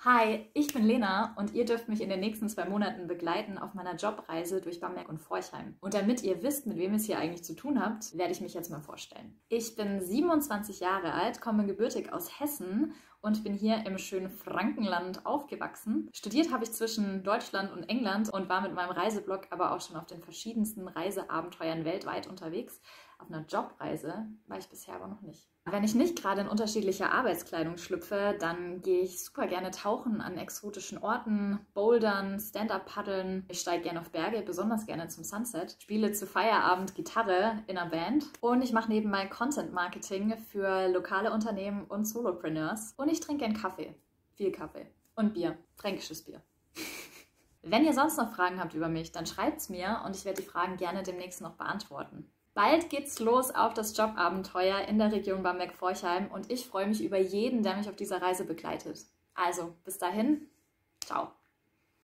Hi, ich bin Lena und ihr dürft mich in den nächsten 2 Monaten begleiten auf meiner Jobreise durch Bamberg und Forchheim. Und damit ihr wisst, mit wem ihr es hier eigentlich zu tun habt, werde ich mich jetzt mal vorstellen. Ich bin 27 Jahre alt, komme gebürtig aus Hessen und bin hier im schönen Frankenland aufgewachsen. Studiert habe ich zwischen Deutschland und England und war mit meinem Reiseblog aber auch schon auf den verschiedensten Reiseabenteuern weltweit unterwegs. Auf einer Jobreise war ich bisher aber noch nicht. Wenn ich nicht gerade in unterschiedlicher Arbeitskleidung schlüpfe, dann gehe ich super gerne tauchen an exotischen Orten, bouldern, Stand-up-paddeln. Ich steige gerne auf Berge, besonders gerne zum Sunset, spiele zu Feierabend Gitarre in einer Band und ich mache nebenbei Content-Marketing für lokale Unternehmen und Solopreneurs. Und ich trinke gern Kaffee, viel Kaffee und Bier, fränkisches Bier. Wenn ihr sonst noch Fragen habt über mich, dann schreibt's mir und ich werde die Fragen gerne demnächst noch beantworten. Bald geht's los auf das Jobabenteuer in der Region Bamberg-Forchheim und ich freue mich über jeden, der mich auf dieser Reise begleitet. Also, bis dahin, ciao.